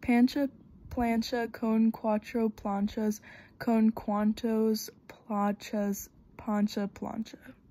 Pancha, plancha, con cuatro planchas, con cuantos planchas, pancha, plancha.